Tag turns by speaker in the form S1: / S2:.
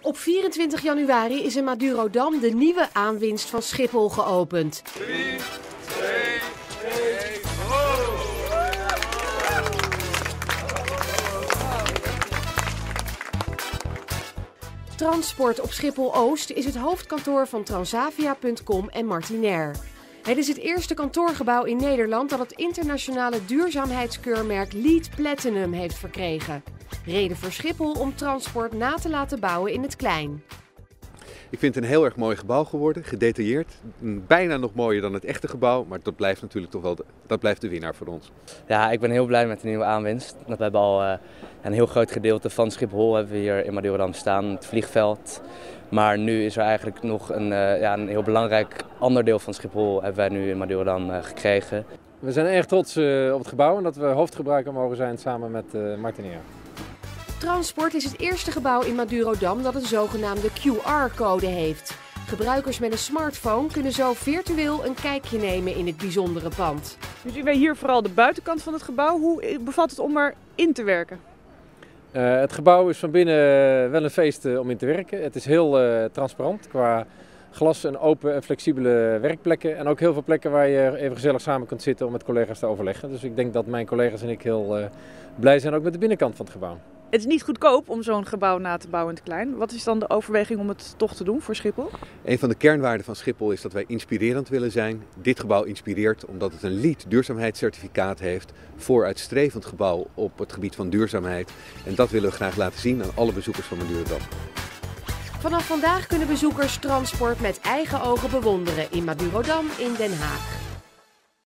S1: Op 24 januari is in Madurodam de nieuwe aanwinst van Schiphol geopend.
S2: 3, 2, 1, ho!
S1: Transport op Schiphol-Oost is het hoofdkantoor van Transavia.com en Martinair. Het is het eerste kantoorgebouw in Nederland dat het internationale duurzaamheidskeurmerk LEED Platinum heeft verkregen. Reden voor Schiphol om transport na te laten bouwen in het klein.
S3: Ik vind het een heel erg mooi gebouw geworden, gedetailleerd. Bijna nog mooier dan het echte gebouw, maar dat blijft natuurlijk toch wel de winnaar voor ons.
S4: Ja, ik ben heel blij met de nieuwe aanwinst. We hebben al een heel groot gedeelte van Schiphol hebben we hier in Madurodam staan, het vliegveld. Maar nu is er eigenlijk nog een heel belangrijk ander deel van Schiphol hebben wij nu in Madurodam gekregen.
S5: We zijn erg trots op het gebouw en dat we hoofdgebruiker mogen zijn samen met Martinair.
S1: Transport is het eerste gebouw in Madurodam dat een zogenaamde QR-code heeft. Gebruikers met een smartphone kunnen zo virtueel een kijkje nemen in het bijzondere pand.
S6: Nu zien wij hier vooral de buitenkant van het gebouw. Hoe bevalt het om erin te werken?
S5: Het gebouw is van binnen wel een feest om in te werken. Het is heel transparant qua glas en open en flexibele werkplekken. En ook heel veel plekken waar je even gezellig samen kunt zitten om met collega's te overleggen. Dus ik denk dat mijn collega's en ik heel blij zijn ook met de binnenkant van het gebouw.
S6: Het is niet goedkoop om zo'n gebouw na te bouwen in het klein. Wat is dan de overweging om het toch te doen voor Schiphol?
S3: Een van de kernwaarden van Schiphol is dat wij inspirerend willen zijn. Dit gebouw inspireert omdat het een LEED duurzaamheidscertificaat heeft. Vooruitstrevend gebouw op het gebied van duurzaamheid. En dat willen we graag laten zien aan alle bezoekers van Madurodam.
S1: Vanaf vandaag kunnen bezoekers transport met eigen ogen bewonderen in Madurodam in Den Haag.